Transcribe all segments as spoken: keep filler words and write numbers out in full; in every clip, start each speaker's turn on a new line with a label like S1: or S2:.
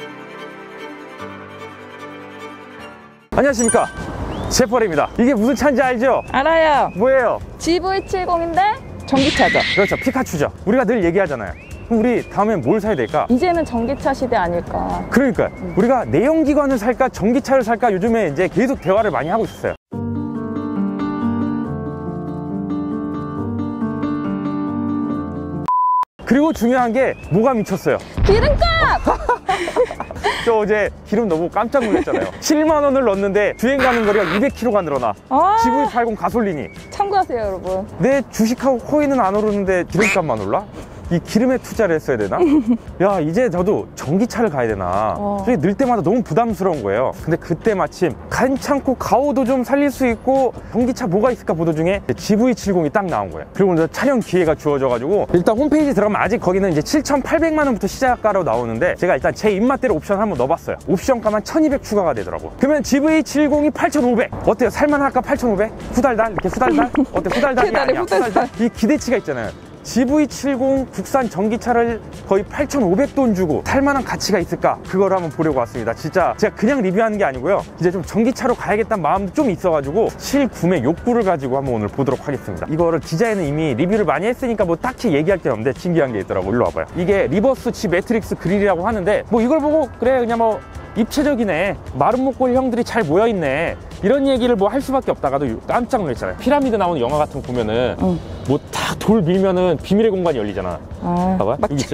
S1: 안녕하십니까, 제퍼입니다. 이게 무슨 차인지 알죠?
S2: 알아요.
S1: 뭐예요?
S2: 지브이 칠십인데 전기차죠.
S1: 그렇죠, 피카츄죠. 우리가 늘 얘기하잖아요. 그럼 우리 다음엔 뭘 사야 될까?
S2: 이제는 전기차 시대 아닐까.
S1: 그러니까요.
S2: 음.
S1: 우리가 내연기관을 살까 전기차를 살까 요즘에 이제 계속 대화를 많이 하고 있었어요. 그리고 중요한 게 뭐가 미쳤어요?
S2: 기름값!
S1: 저 어제 기름 너무 깜짝 놀랐잖아요. 칠만 원을 넣었는데 주행 가는 거리가 이백 킬로미터가 늘어나.
S2: 아
S1: 지브이 팔십 가솔린이.
S2: 참고하세요, 여러분.
S1: 내 주식하고 코인은 안 오르는데 기름값만 올라? 이 기름에 투자를 했어야 되나? 야, 이제 저도 전기차를 가야 되나?
S2: 어.
S1: 저희 늘 때마다 너무 부담스러운 거예요. 근데 그때 마침 괜찮고 가오도 좀 살릴 수 있고 전기차 뭐가 있을까 보던 중에 지브이 칠십이 딱 나온 거예요. 그리고 오늘 촬영 기회가 주어져가지고 일단 홈페이지 들어가면 아직 거기는 이제 칠천팔백만 원부터 시작가로 나오는데 제가 일단 제 입맛대로 옵션 한번 넣어봤어요. 옵션가만 천이백 추가가 되더라고. 그러면 지브이 칠십이 팔천오백 어때요? 살만할까? 팔천오백? 후달달? 이렇게 후달달? 어때? 후달달이
S2: 후달달,
S1: 아니야.
S2: 후달달.
S1: 후달달? 이 기대치가 있잖아요. 지브이 칠십 국산 전기차를 거의 팔천오백 돈 주고 살만한 가치가 있을까? 그걸 한번 보려고 왔습니다. 진짜 제가 그냥 리뷰하는 게 아니고요, 이제 좀 전기차로 가야겠다는 마음도 좀 있어가지고 실구매 욕구를 가지고 한번 오늘 보도록 하겠습니다. 이거를 디자인은 이미 리뷰를 많이 했으니까 뭐 딱히 얘기할 게 없는데 신기한 게 있더라고. 일로 와봐요. 이게 리버스 치 매트릭스 그릴이라고 하는데 뭐 이걸 보고 그래 그냥 뭐 입체적이네, 마른 목골 형들이 잘 모여있네, 이런 얘기를 뭐 할 수밖에 없다가도 깜짝 놀랐잖아요. 피라미드 나오는 영화 같은 거 보면은
S2: 응.
S1: 뭐 딱 돌 밀면은 비밀의 공간이 열리잖아.
S2: 아,
S1: 봐봐,
S2: 막
S1: 여기 있지?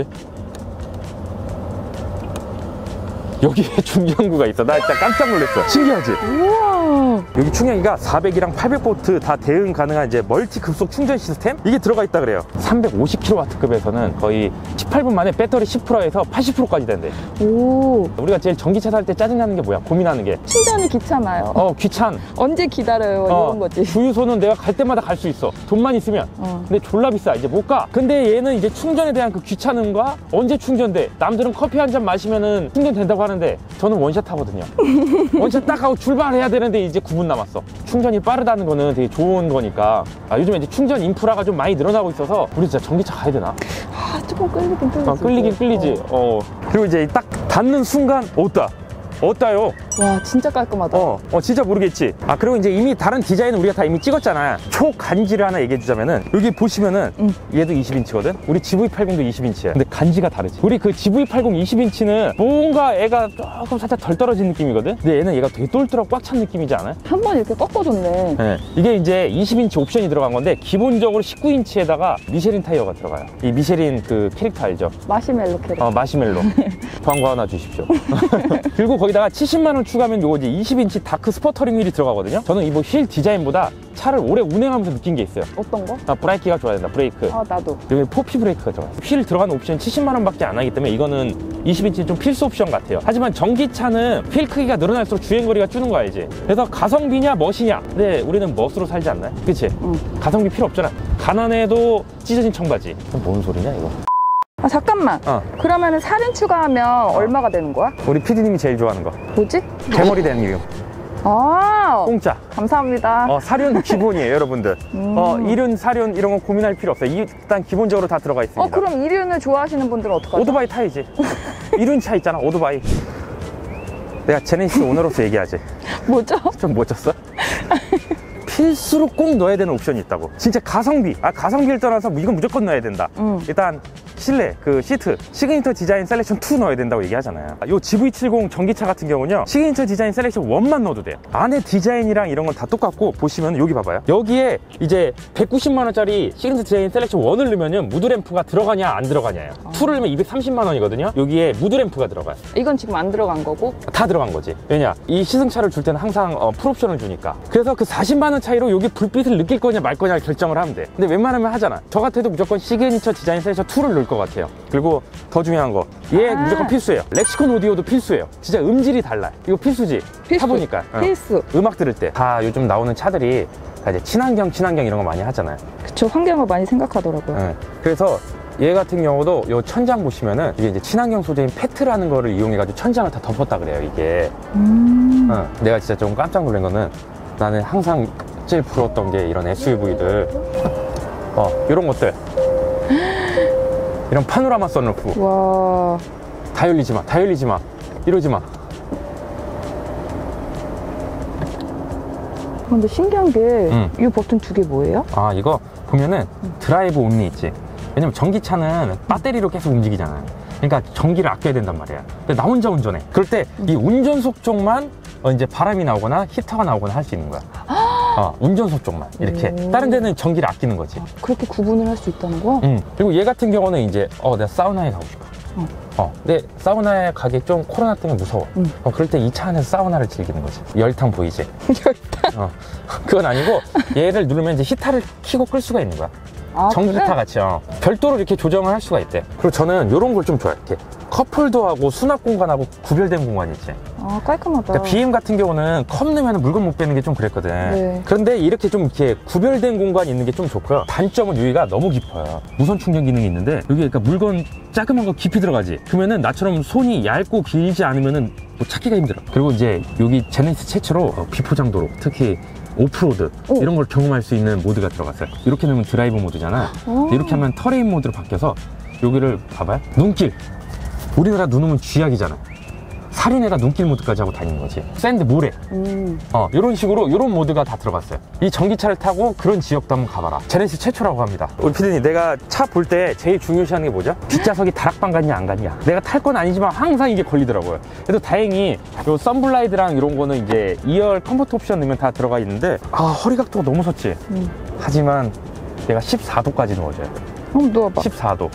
S1: 여기에 충전구가 있어. 나 진짜 깜짝 놀랐어. 신기하지?
S2: 우와.
S1: 여기 충전기가 사백이랑 팔백 볼트 다 대응 가능한 이제 멀티 급속 충전 시스템? 이게 들어가 있다 그래요. 삼백오십 킬로와트급에서는 거의 십팔 분 만에 배터리 십 퍼센트에서 팔십 퍼센트까지 된대.
S2: 오.
S1: 우리가 제일 전기차 살 때 짜증나는 게 뭐야? 고민하는 게.
S2: 충전이 귀찮아요.
S1: 어, 귀찮.
S2: 언제 기다려요?
S1: 어,
S2: 이런 거지.
S1: 주유소는 내가 갈 때마다 갈 수 있어. 돈만 있으면.
S2: 어.
S1: 근데 졸라 비싸. 이제 못 가. 근데 얘는 이제 충전에 대한 그 귀찮음과 언제 충전돼. 남들은 커피 한 잔 마시면은 충전된다고 하는데 저는 원샷 하거든요. 원샷 딱 하고 출발해야 되는데 이제 구 분 남았어. 충전이 빠르다는 거는 되게 좋은 거니까. 아, 요즘에 이제 충전 인프라가 좀 많이 늘어나고 있어서 우리 진짜 전기차 가야 되나?
S2: 아, 조금 끌리긴 끌리지.
S1: 아, 끌리긴 끌리지. 어. 어. 그리고 이제 딱 닿는 순간 어따? 어따요?
S2: 와, 진짜 깔끔하다.
S1: 어, 어, 진짜 모르겠지. 아, 그리고 이제 이미 다른 디자인은 우리가 다 이미 찍었잖아. 초간지를 하나 얘기해 주자면은 여기 보시면은
S2: 응.
S1: 얘도 이십 인치거든? 우리 지브이 팔십도 이십 인치야. 근데 간지가 다르지. 우리 그 지브이 팔십 이십 인치는 뭔가 애가 조금 살짝 덜 떨어진 느낌이거든? 근데 얘는 얘가 되게 똘똘하고 꽉 찬 느낌이지 않아요?
S2: 한 번 이렇게 꺾어줬네.
S1: 네. 이게 이제 이십 인치 옵션이 들어간 건데 기본적으로 십구 인치에다가 미쉐린 타이어가 들어가요. 이 미쉐린 그 캐릭터 알죠?
S2: 마시멜로 캐릭터.
S1: 어, 마시멜로. 광고 하나 주십시오. 그리고 거기다가 칠십만 원 추가하면 요거 이제 이십 인치 다크 스포터링 휠이 들어가거든요. 저는 이 뭐 휠 디자인보다 차를 오래 운행하면서 느낀 게 있어요.
S2: 어떤 거?
S1: 아, 브레이크가 좋아야 된다. 브레이크.
S2: 아, 나도.
S1: 여기 포피 브레이크가 들어가요. 휠 들어가는 옵션이 칠십만 원밖에 안 하기 때문에 이거는 이십 인치 좀 필수 옵션 같아요. 하지만 전기차는 휠 크기가 늘어날수록 주행거리가 주는 거 알지? 그래서 가성비냐 멋이냐. 근데 우리는 멋으로 살지 않나요? 그치?
S2: 응.
S1: 가성비 필요 없잖아. 가난해도 찢어진 청바지. 뭔 소리냐 이거?
S2: 아, 잠깐만.
S1: 어.
S2: 그러면은 살인 추가하면 얼마가 되는 거야?
S1: 우리 피디님이 제일 좋아하는 거.
S2: 뭐지?
S1: 대머리 된 이유.
S2: 아,
S1: 공짜.
S2: 감사합니다.
S1: 어, 사륜 기본이에요, 여러분들.
S2: 음.
S1: 어, 이륜, 사륜 이런 거 고민할 필요 없어요. 일단 기본적으로 다 들어가 있습니다.
S2: 어, 그럼 이륜을 좋아하시는 분들은 어떡하죠?
S1: 오토바이 타야지. 이륜차 있잖아, 오토바이. 내가 제네시스 오너로서 얘기하지.
S2: 뭐죠?
S1: 좀 멋졌어? 필수로 꼭 넣어야 되는 옵션이 있다고. 진짜 가성비. 아, 가성비를 떠나서 이건 무조건 넣어야 된다.
S2: 음.
S1: 일단 실내 그 시트 시그니처 디자인 셀렉션 투 넣어야 된다고 얘기하잖아요. 요 지브이 칠십 전기차 같은 경우는요, 시그니처 디자인 셀렉션 원만 넣어도 돼요. 안에 디자인이랑 이런 건 다 똑같고, 보시면 여기 봐봐요. 여기에 이제 백구십만 원짜리 시그니처 디자인 셀렉션 원을 넣으면은 무드램프가 들어가냐 안 들어가냐예요.
S2: 아.
S1: 투를 넣으면 이백삼십만 원이거든요 여기에 무드램프가 들어가요.
S2: 이건 지금 안 들어간 거고?
S1: 다 들어간 거지. 왜냐, 이 시승차를 줄 때는 항상 어, 풀옵션을 주니까. 그래서 그 사십만 원 차이로 여기 불빛을 느낄 거냐 말 거냐 결정을 하면 돼. 근데 웬만하면 하잖아. 저 같아도 무조건 시그니처 디자인 셀렉션 투를 넣을 것 같아요. 그리고 더 중요한 거, 얘
S2: 아.
S1: 무조건 필수예요. 렉시콘 오디오도 필수예요. 진짜 음질이 달라. 이거 필수지.
S2: 필수.
S1: 타보니까. 어.
S2: 필수.
S1: 음악 들을 때 다 요즘 나오는 차들이 다 이제 친환경 친환경 이런 거 많이 하잖아요.
S2: 그쵸, 환경을 많이 생각하더라고요.
S1: 어. 그래서 얘 같은 경우도 요 천장 보시면은 이게 이제 친환경 소재인 페트라는 거를 이용해가지고 천장을 다 덮었다 그래요, 이게.
S2: 음.
S1: 어. 내가 진짜 좀 깜짝 놀란 거는, 나는 항상 제일 부러웠던 게 이런 에스유브이들, 어, 이런 것들. 이런 파노라마 선루프.
S2: 와.
S1: 다 열리지 마, 다 열리지 마. 이러지 마.
S2: 근데 신기한 게
S1: 응.
S2: 이 버튼 두 개 뭐예요?
S1: 아, 이거 보면은 드라이브 온리 있지. 왜냐면 전기차는 배터리로 계속 움직이잖아요. 그러니까 전기를 아껴야 된단 말이야. 근데 나 혼자 운전해. 그럴 때 이 운전석 쪽만 어 이제 바람이 나오거나 히터가 나오거나 할 수 있는 거야. 어, 운전석 쪽만 이렇게.
S2: 오.
S1: 다른 데는 전기를 아끼는 거지.
S2: 아, 그렇게 구분을 할 수 있다는 거야?
S1: 응. 그리고 얘 같은 경우는 이제 어 내가 사우나에 가고 싶어.
S2: 어.
S1: 어, 근데 사우나에 가기 좀 코로나 때문에 무서워.
S2: 응.
S1: 어, 그럴 때 이 차 안에서 사우나를 즐기는 거지. 열탕 보이지?
S2: 열탕?
S1: 어, 그건 아니고 얘를 누르면 이제 히터를 켜고 끌 수가 있는 거야.
S2: 아,
S1: 전기타
S2: 그래?
S1: 같이 어. 별도로 이렇게 조정을 할 수가 있대. 그리고 저는 이런 걸 좀 좋아해. 이렇게 컵홀더하고 수납 공간하고 구별된 공간이 있지.
S2: 아, 깔끔하다.
S1: 그러니까 비엠 같은 경우는 컵 넣으면 물건 못 빼는 게 좀 그랬거든.
S2: 네.
S1: 그런데 이렇게 좀 이렇게 구별된 공간이 있는 게 좀 좋고요. 단점은 여기가 너무 깊어요. 무선 충전 기능이 있는데 여기 그러니까 물건 작은 거 깊이 들어가지. 그러면은 나처럼 손이 얇고 길지 않으면은 뭐 찾기가 힘들어. 그리고 이제 여기 제네시스 최초로 어, 비포장도로 특히 오프로드
S2: 오.
S1: 이런 걸 경험할 수 있는 모드가 들어갔어요. 이렇게 넣으면 드라이브 모드잖아.
S2: 오.
S1: 이렇게 하면 터레인 모드로 바뀌어서 여기를 봐봐요. 눈길. 우리나라 눈 오면 쥐약이잖아. 살인애가 눈길 모드까지 하고 다니는 거지. 샌드, 모래.
S2: 음.
S1: 어, 이런 식으로 이런 모드가 다 들어갔어요. 이 전기차를 타고 그런 지역도 한번 가봐라. 제네시스 최초라고 합니다. 우리 피디님, 내가 차 볼 때 제일 중요시하는 게 뭐죠? 뒷좌석이 다락방 같냐 안 같냐. 내가 탈 건 아니지만 항상 이게 걸리더라고요. 그래도 다행히 요 썬블라이드랑 이런 거는 이제 이 열 컴포트 옵션 넣으면 다 들어가 있는데 아, 허리 각도가 너무 섰지.
S2: 음. 하지만
S1: 내가 십사 도까지 넣어줘요.
S2: 한번 누워봐.
S1: 십사 도.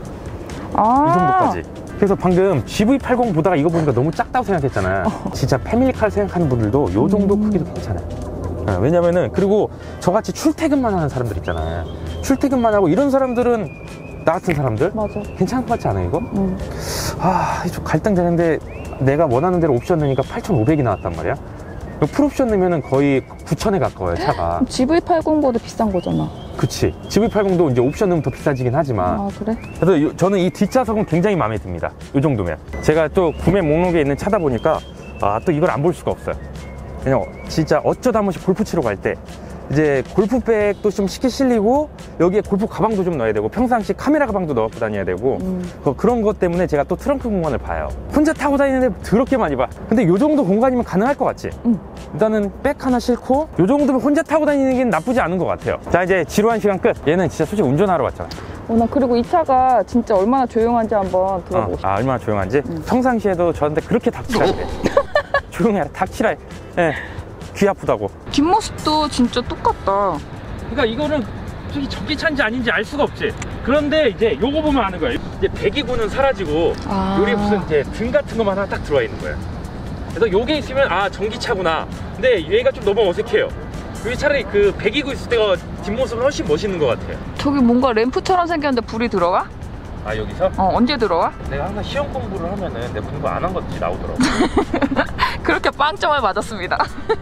S2: 아.
S1: 이 정도까지. 그래서 방금 지브이 팔십 보다가 이거 보니까 너무 작다고 생각했잖아.
S2: 어.
S1: 진짜 패밀리카를 생각하는 분들도 요 정도
S2: 음.
S1: 크기도 괜찮아요. 어, 왜냐면은 그리고 저같이 출퇴근만 하는 사람들 있잖아요. 출퇴근만 하고 이런 사람들은 나 같은 사람들
S2: 맞아.
S1: 괜찮을 것 같지 않아요 이거?
S2: 음.
S1: 아, 좀 갈등되는데 내가 원하는 대로 옵션 넣으니까 팔천오백이 나왔단 말이야. 풀옵션 넣으면은 거의 구천에 가까워요 차가.
S2: 지브이 팔십보다 비싼 거잖아.
S1: 그치. 지브이 팔십도 이제 옵션 넣으면 더 비싸지긴 하지만
S2: 아, 그래?
S1: 그래서 요- 저는 이 뒷좌석은 굉장히 마음에 듭니다. 이 정도면. 제가 또 구매 목록에 있는 차다 보니까 아, 또 이걸 안 볼 수가 없어요. 그냥 진짜 어쩌다 한 번씩 골프 치러 갈 때 이제 골프백도 좀 쉽게 실리고 여기에 골프 가방도 좀 넣어야 되고 평상시 카메라 가방도 넣고 다녀야 되고
S2: 음.
S1: 그- 그런 것 때문에 제가 또 트렁크 공간을 봐요. 혼자 타고 다니는데 더럽게 많이 봐. 근데 이 정도 공간이면 가능할 것 같지?
S2: 응.
S1: 일단은 백 하나 싣고 이 정도면 혼자 타고 다니는 게 나쁘지 않은 것 같아요. 자, 이제 지루한 시간 끝. 얘는 진짜 솔직히 운전하러 왔잖아.
S2: 어, 나 그리고 이 차가 진짜 얼마나 조용한지 한번
S1: 어,
S2: 들어보고 싶어.
S1: 아, 얼마나 조용한지.
S2: 응.
S1: 평상시에도 저한테 그렇게 닥치라 그래. 조용해라, 닥치라 해. 예, 귀 아프다고.
S2: 뒷모습도 진짜 똑같다.
S1: 그러니까 이거는 저기 전기차인지 아닌지 알 수가 없지. 그런데 이제 요거 보면 아는 거야. 이제 배기구는 사라지고
S2: 아.
S1: 요리 무슨 이제 등 같은 것만 하나 딱 들어와 있는 거야. 그래서 요게 있으면 아, 전기차구나. 근데 얘가 좀 너무 어색해요. 여기 차라리 그 배기구 있을 때가 뒷모습은 훨씬 멋있는 것 같아요.
S2: 저기 뭔가 램프처럼 생겼는데 불이 들어가?
S1: 아, 여기서?
S2: 어, 언제 들어와?
S1: 내가 항상 시험 공부를 하면은 내 공부 안 한 것들이 나오더라고.
S2: 그렇게 빵점을 맞았습니다.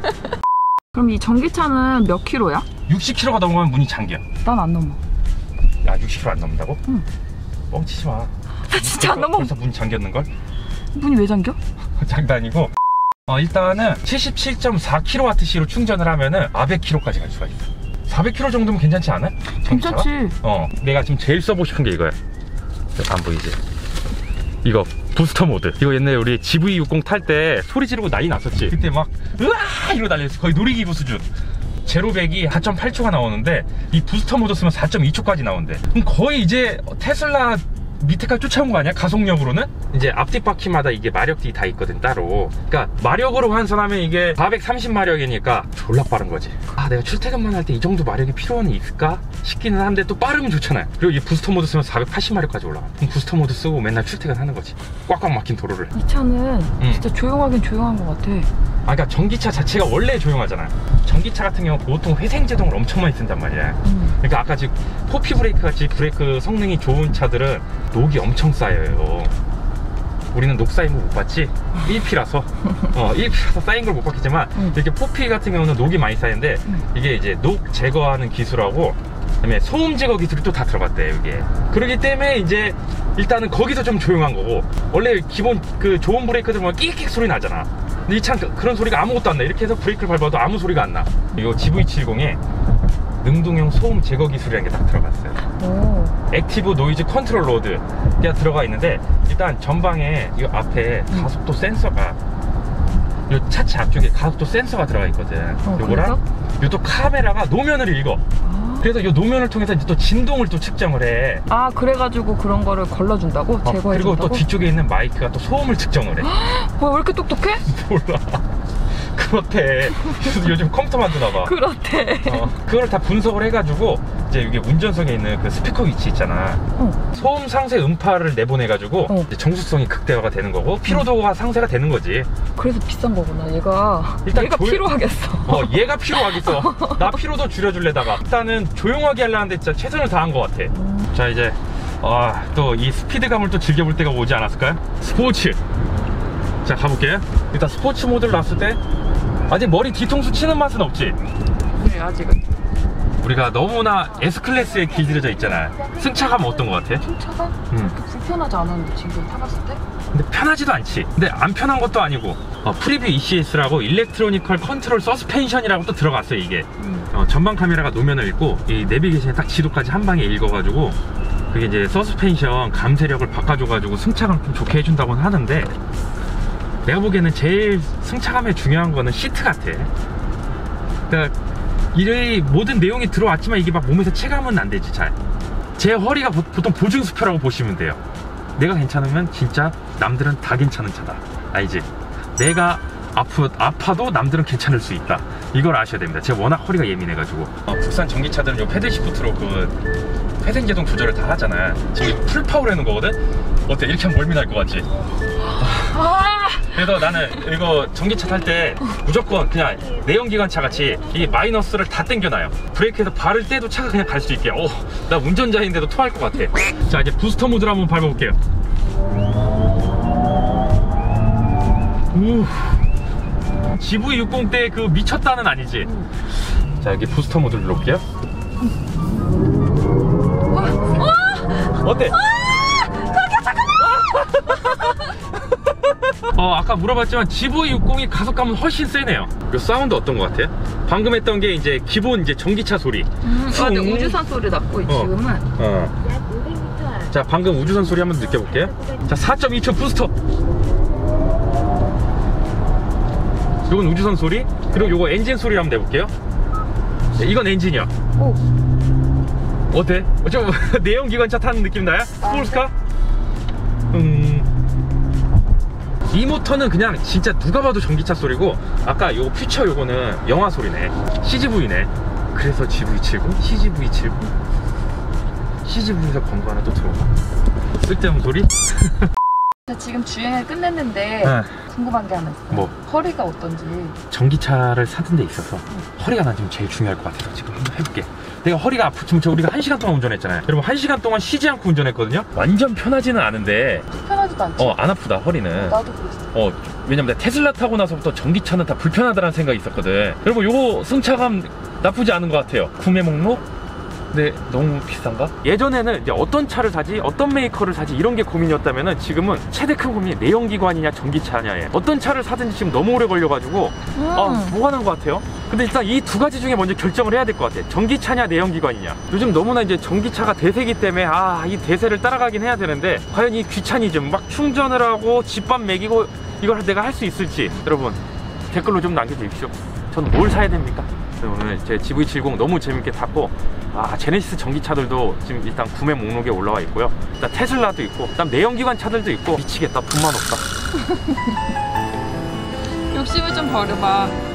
S2: 그럼 이 전기차는 몇 킬로야?
S1: 육십 킬로미터가 넘으면 문이 잠겨.
S2: 난 안 넘어.
S1: 야, 육십 킬로미터 안 넘는다고?
S2: 응.
S1: 뻥치지 마.
S2: 진짜 안 넘어.
S1: 벌써 문 잠겼는걸?
S2: 문이 왜 잠겨?
S1: 장난이고. 어, 일단은 칠십칠 점 사 킬로와트시로 충전을 하면은 사백 킬로미터까지 갈 수가 있어. 사백 킬로미터 정도면 괜찮지 않아? 전기차가?
S2: 괜찮지.
S1: 어, 내가 지금 제일 써보고 싶은 게 이거야. 안 보이지? 이거 부스터 모드. 이거 옛날에 우리 지브이 육십 탈 때 소리 지르고 난리 났었지. 그때 막 으아 이러고 달렸어. 거의 놀이기구 수준. 제로백이 사 점 팔 초가 나오는데 이 부스터 모드 쓰면 사 점 이 초까지 나온대. 그럼 거의 이제 테슬라 밑에까지 쫓아온 거 아니야? 가속력으로는? 이제 앞뒤 바퀴마다 이게 마력들이 다 있거든 따로. 그러니까 마력으로 환산하면 이게 사백삼십 마력이니까 졸라 빠른 거지. 아, 내가 출퇴근만 할 때 이 정도 마력이 필요는 있을까 싶기는 한데 또 빠르면 좋잖아요. 그리고 이 부스터 모드 쓰면 사백팔십 마력까지 올라가. 그럼 부스터 모드 쓰고 맨날 출퇴근하는 거지. 꽉꽉 막힌 도로를.
S2: 이 차는 진짜 조용하긴 조용한 것 같아.
S1: 아, 그러니까 전기차 자체가 원래 조용하잖아. 전기차 같은 경우 보통 회생제동을 엄청 많이 쓴단 말이야.
S2: 음.
S1: 그러니까 아까 지금 포피 브레이크 같이 브레이크 성능이 좋은 차들은 녹이 엄청 쌓여요. 우리는 녹 쌓인 거 못 봤지? 일 피라서 어, 일 피라서 쌓인 걸 못 봤겠지만
S2: 음.
S1: 이렇게 포피 같은 경우는 녹이 많이 쌓이는데
S2: 음.
S1: 이게 이제 녹 제거하는 기술하고 그다음에 소음 제거 기술이 또 다 들어갔대 이게. 그렇기 때문에 이제 일단은 거기서 좀 조용한 거고, 원래 기본 그 좋은 브레이크들 보면 끽끽 소리 나잖아. 근데 이 차는 그런 소리가 아무것도 안 나. 이렇게 해서 브레이크를 밟아도 아무 소리가 안 나. 이 지브이 칠십에 능동형 소음 제거 기술이라는 게 딱 들어갔어요.
S2: 오.
S1: 액티브 노이즈 컨트롤 로드가 들어가 있는데, 일단 전방에 이 앞에
S2: 음.
S1: 가속도 센서가, 이 차체 앞쪽에 가속도 센서가 들어가 있거든.
S2: 어,
S1: 요거랑 요 또 카메라가 노면을 읽어.
S2: 아.
S1: 그래서 이 노면을 통해서 이제 또 진동을 또 측정을 해.
S2: 아, 그래가지고 그런 거를 걸러준다고?
S1: 어,
S2: 제거해준다고?
S1: 그리고 또 뒤쪽에 있는 마이크가 또 소음을 측정을 해.
S2: 뭐야, 왜 이렇게 똑똑해?
S1: 몰라. 그렇대. 요즘 컴퓨터 만드나 봐.
S2: 그렇대.
S1: 어, 그걸 다 분석을 해가지고 이제 이게 운전석에 있는 그 스피커 위치 있잖아.
S2: 어.
S1: 소음 상세 음파를 내보내가지고
S2: 어.
S1: 이제 정수성이 극대화가 되는 거고 피로도가 상세가 되는 거지.
S2: 그래서 비싼 거구나. 얘가
S1: 일단
S2: 얘가
S1: 조용-
S2: 필요하겠어.
S1: 어, 얘가 필요하겠어. 나 피로도 줄여줄래다가 일단은 조용하게 하려는데 진짜 최선을 다한 것 같아.
S2: 음.
S1: 자, 이제 아, 또 이 스피드감을 또 즐겨볼 때가 오지 않았을까요? 스포츠. 자, 가볼게요. 일단 스포츠 모드를 놨을 때 아직 머리 뒤통수 치는 맛은 없지.
S2: 네, 아직은.
S1: 우리가 너무나 S클래스에 길들여져 있잖아. 승차감 어떤 것 같아?
S2: 승차가
S1: 음.
S2: 그렇게 불편하지 않았는데 지금 타봤을 때?
S1: 근데 편하지도 않지. 근데 안 편한 것도 아니고 어, 프리뷰 이씨에스라고 일렉트로니컬 컨트롤 서스펜션이라고 또 들어갔어요. 이게
S2: 음.
S1: 어, 전방 카메라가 노면을 읽고 이 내비게이션에 딱 지도까지 한 방에 읽어가지고 그게 이제 서스펜션 감쇄력을 바꿔줘가지고 승차감 좀 좋게 해준다고는 하는데, 내가 보기에는 제일 승차감에 중요한 거는 시트 같아. 그러니까 이 모든 내용이 들어왔지만 이게 막 몸에서 체감은 안 되지. 잘 제 허리가 보, 보통 보증수표라고 보시면 돼요. 내가 괜찮으면 진짜 남들은 다 괜찮은 차다. 알지? 내가 아프, 아파도 남들은 괜찮을 수 있다. 이걸 아셔야 됩니다. 제가 워낙 허리가 예민해가지고. 어, 국산 전기차들은 요 패드 시프트로 그 회생제동 조절을 다 하잖아. 지금 풀파워로 해놓은 거거든? 어때? 이렇게 하면 멀미 날 것 같지?
S2: 아!
S1: 그래서 나는 이거 전기차 탈 때 무조건 그냥 내연기관차 같이 이 마이너스를 다 당겨놔요. 브레이크에서 발을 떼도 차가 그냥 갈 수 있게. 어, 나 운전자인데도 토할 것 같아. 자, 이제 부스터 모드를 한번 밟아볼게요. 우, 지브이 육십 때 그 미쳤다는 아니지? 자, 여기 부스터 모드를 눌러볼게요. 어때? 어, 아까 물어봤지만 지브이 육십이 가속감은 훨씬 세네요. 이 사운드 어떤 것 같아? 방금 했던 게 이제 기본 이제 전기차 소리.
S2: 음, 아, 근데 우주선 소리 났고
S1: 어.
S2: 지금은
S1: 어.
S3: 약 오백 미터 앞
S1: 자, 방금 우주선 소리 한번 느껴볼게요. 자, 사 점 이 초 부스터. 요건 우주선 소리. 그리고 요거 엔진 소리 한번 내볼게요. 네, 이건 엔진이야.
S2: 오.
S1: 어때? 어, 좀 내연기관차 타는 느낌 나요? 스포츠카? 음... 이 모터는 그냥 진짜 누가 봐도 전기차 소리고, 아까 요 퓨처 요거는 영화 소리네. 씨지브이네. 그래서 지브이 칠십, 씨지브이 칠십, 씨지브이에서 광고 하나 또 들어오고. 쓸데없는 소리?
S2: 지금 주행을 끝냈는데
S1: 네.
S2: 궁금한 게 하나 있어.
S1: 뭐?
S2: 허리가 어떤지.
S1: 전기차를 사는 데 있어서 허리가 난 지금 제일 중요할 것 같아서 지금 한번 해볼게. 내가 허리가 아프지만 저 우리가 한 시간 동안 운전했잖아요. 여러분, 한 시간 동안 쉬지 않고 운전했거든요. 완전 편하지는 않은데
S2: 편하지도 않지.
S1: 어, 안 아프다 허리는.
S2: 나도 그랬어.
S1: 어, 왜냐면 내가 테슬라 타고 나서부터 전기차는 다 불편하다는 생각이 있었거든. 여러분, 요거 승차감 나쁘지 않은 것 같아요. 구매 목록? 근데 너무 비싼가? 예전에는 이제 어떤 차를 사지, 어떤 메이커를 사지, 이런 게 고민이었다면은 지금은 최대 큰 고민이 내연기관이냐 전기차냐에. 어떤 차를 사든지 지금 너무 오래 걸려가지고
S2: 음.
S1: 아, 뭐 하는 것 같아요? 근데 일단 이 두 가지 중에 먼저 결정을 해야 될 것 같아. 전기차냐 내연기관이냐. 요즘 너무나 이제 전기차가 대세기 때문에 아, 이 대세를 따라가긴 해야 되는데, 과연 이 귀차니즘, 막 충전을 하고 집밥 먹이고 이걸 내가 할 수 있을지, 여러분 댓글로 좀 남겨주십시오. 저는 뭘 사야 됩니까? 오늘 제 지브이 칠십 너무 재밌게 탔고, 아, 제네시스 전기차들도 지금 일단 구매 목록에 올라와 있고요. 일단 테슬라도 있고, 일단 내연기관 차들도 있고. 미치겠다, 돈만 없다.
S2: 욕심을 좀 버려봐.